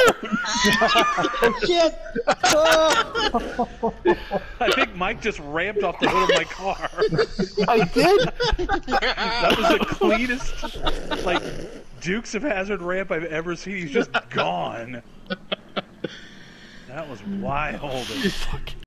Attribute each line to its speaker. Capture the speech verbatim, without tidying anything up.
Speaker 1: Oh, shit!
Speaker 2: I think Mike just ramped off the hood of my car.
Speaker 3: I did.
Speaker 2: That was the cleanest, like, Dukes of Hazzard ramp I've ever seen. He's just gone. That was wild.
Speaker 3: Fuck.